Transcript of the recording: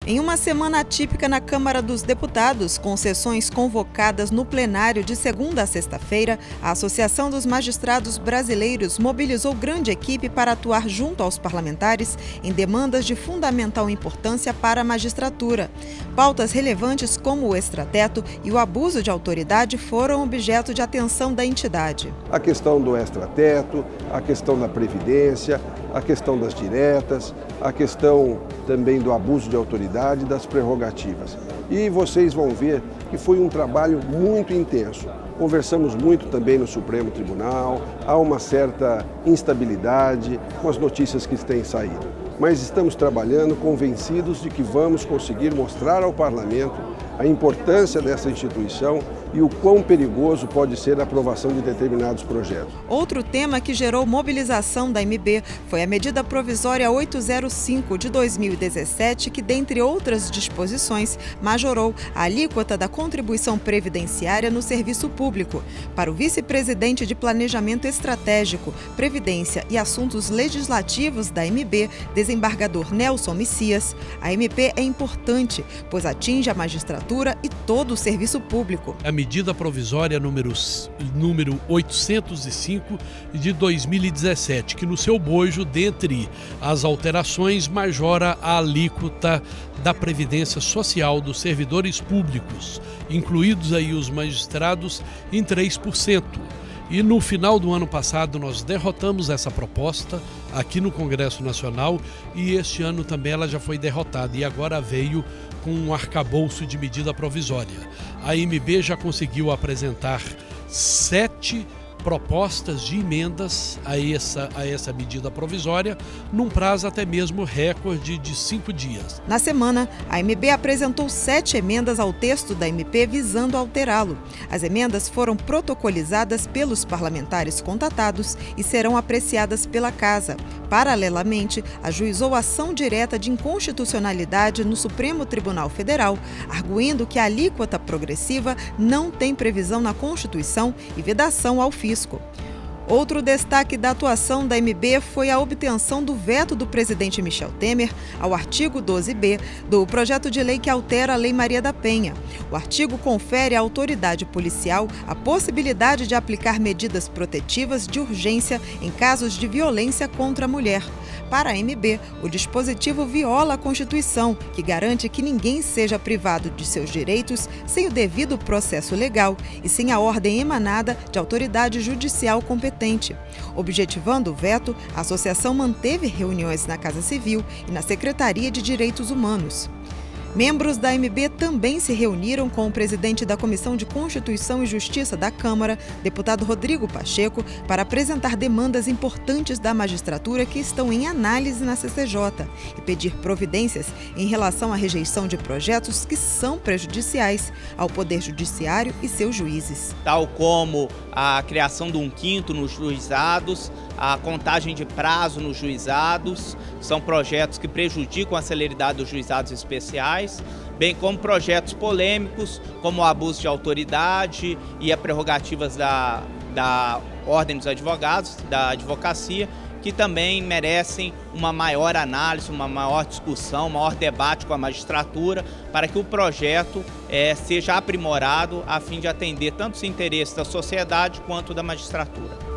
Em uma semana atípica na Câmara dos Deputados, com sessões convocadas no plenário de segunda a sexta-feira, a Associação dos Magistrados Brasileiros mobilizou grande equipe para atuar junto aos parlamentares em demandas de fundamental importância para a magistratura. Pautas relevantes como o extrateto e o abuso de autoridade foram objeto de atenção da entidade. A questão do extrateto, a questão da previdência, a questão das diretas, a questão também do abuso de autoridade, das prerrogativas. E vocês vão ver que foi um trabalho muito intenso. Conversamos muito também no Supremo Tribunal, há uma certa instabilidade com as notícias que têm saído. Mas estamos trabalhando convencidos de que vamos conseguir mostrar ao Parlamento a importância dessa instituição e o quão perigoso pode ser a aprovação de determinados projetos. Outro tema que gerou mobilização da MB foi a medida provisória 805 de 2017, que, dentre outras disposições, majorou a alíquota da contribuição previdenciária no serviço público. Para o vice-presidente de Planejamento Estratégico, Previdência e Assuntos Legislativos da MB, desembargador Nelson Messias, a MP é importante, pois atinge a magistratura e todo o serviço público. A medida provisória número 805 de 2017, que no seu bojo, dentre as alterações, majora a alíquota da Previdência Social dos servidores públicos, incluídos aí os magistrados, em 3%. E no final do ano passado nós derrotamos essa proposta aqui no Congresso Nacional e este ano também ela já foi derrotada e agora veio com um arcabouço de medida provisória. A MB já conseguiu apresentar 7 propostas de emendas a essa medida provisória, num prazo até mesmo recorde de 5 dias. Na semana, a MB apresentou 7 emendas ao texto da MP visando alterá-lo. As emendas foram protocolizadas pelos parlamentares contatados e serão apreciadas pela Casa. Paralelamente, ajuizou ação direta de inconstitucionalidade no Supremo Tribunal Federal, arguindo que a alíquota progressiva não tem previsão na Constituição e vedação ao fisco. Outro destaque da atuação da MB foi a obtenção do veto do presidente Michel Temer ao artigo 12b do projeto de lei que altera a Lei Maria da Penha. O artigo confere à autoridade policial a possibilidade de aplicar medidas protetivas de urgência em casos de violência contra a mulher. Para a MB, o dispositivo viola a Constituição, que garante que ninguém seja privado de seus direitos sem o devido processo legal e sem a ordem emanada de autoridade judicial competente. Objetivando o veto, a associação manteve reuniões na Casa Civil e na Secretaria de Direitos Humanos. Membros da MB também se reuniram com o presidente da Comissão de Constituição e Justiça da Câmara, deputado Rodrigo Pacheco, para apresentar demandas importantes da magistratura que estão em análise na CCJ e pedir providências em relação à rejeição de projetos que são prejudiciais ao Poder Judiciário e seus juízes. Tal como a criação de um quinto nos juizados, a contagem de prazo nos juizados, são projetos que prejudicam a celeridade dos juizados especiais, bem como projetos polêmicos, como o abuso de autoridade e as prerrogativas da Ordem dos Advogados, da advocacia, que também merecem uma maior análise, uma maior discussão, um maior debate com a magistratura, para que o projeto seja aprimorado a fim de atender tanto os interesses da sociedade quanto da magistratura.